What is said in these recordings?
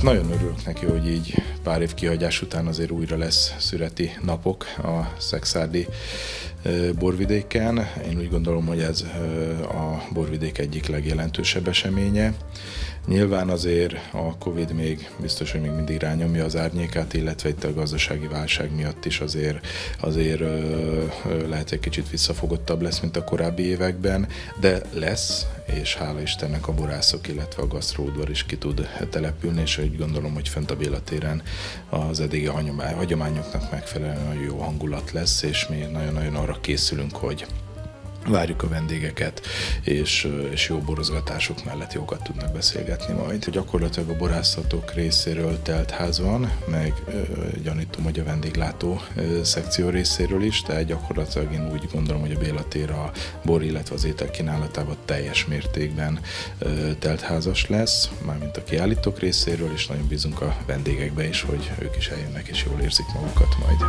Nagyon örülök neki, hogy így pár év kihagyás után azért újra lesz szüreti napok a szekszárdi borvidéken. Én úgy gondolom, hogy ez a borvidék egyik legjelentősebb eseménye. Nyilván azért a Covid még biztos, hogy még mindig rányomja az árnyékát, illetve itt a gazdasági válság miatt is azért lehet egy kicsit visszafogottabb lesz, mint a korábbi években, de lesz, és hála Istennek a borászok, illetve a gasztróudvar is ki tud települni, és úgy gondolom, hogy fönt a Béla téren az eddigi hagyományoknak megfelelően nagyon jó hangulat lesz, és mi nagyon-nagyon arra készülünk, hogy várjuk a vendégeket, és jó borozgatások mellett jókat tudnak beszélgetni majd. Gyakorlatilag a borászatok részéről telt ház van, meg gyanítom, hogy a vendéglátó szekció részéről is, tehát gyakorlatilag én úgy gondolom, hogy a Béla tér a bor, illetve az étel kínálatában teljes mértékben teltházas lesz, mármint a kiállítók részéről, és nagyon bízunk a vendégekbe is, hogy ők is eljönnek és jól érzik magukat majd.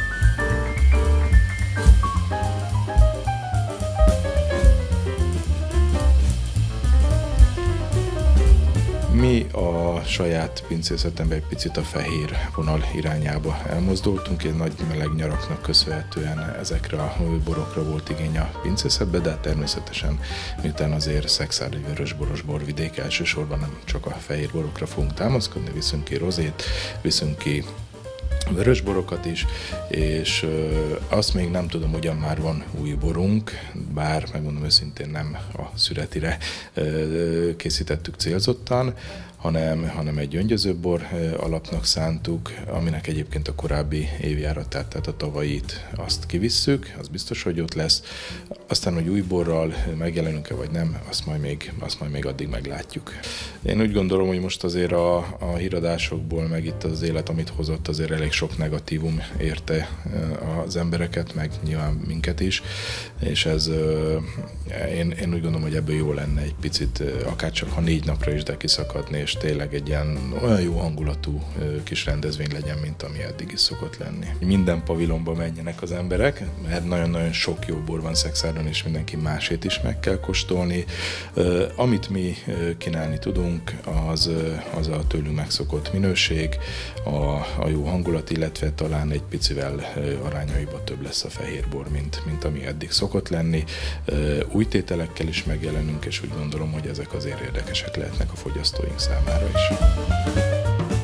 Mi a saját pincészetemben egy picit a fehér vonal irányába elmozdultunk, egy nagy meleg nyaraknak köszönhetően ezekre a borokra volt igény a pincészetbe, de természetesen miután azért szekszárdi vörösboros borvidék, elsősorban nem csak a fehér borokra fogunk támaszkodni, viszünk ki rozét, viszünk ki vörösborokat is, és azt még nem tudom, ugyan már van új borunk, bár megmondom őszintén nem a szüretire készítettük célzottan, hanem egy öngyöző bor alapnak szántuk, aminek egyébként a korábbi évjáratát, tehát a tavait azt kivisszük, az biztos, hogy ott lesz. Aztán, hogy új borral megjelenünk-e vagy nem, azt majd még addig meglátjuk. Én úgy gondolom, hogy most azért a híradásokból, meg itt az élet, amit hozott, azért elég sok negatívum érte az embereket, meg nyilván minket is, és ez én úgy gondolom, hogy ebből jó lenne egy picit, akárcsak ha 4 napra is, de kiszakadni, és tényleg egy ilyen olyan jó hangulatú kis rendezvény legyen, mint ami eddig is szokott lenni. Minden pavilonba menjenek az emberek, mert nagyon-nagyon sok jó bor van Szekszárdon, és mindenki másét is meg kell kóstolni. Amit mi kínálni tudunk, az a tőlünk megszokott minőség, a jó hangulat, illetve talán egy picivel arányaiban több lesz a fehérbor, mint ami eddig szokott lenni. Új tételekkel is megjelenünk, és úgy gondolom, hogy ezek azért érdekesek lehetnek a fogyasztóink számára is.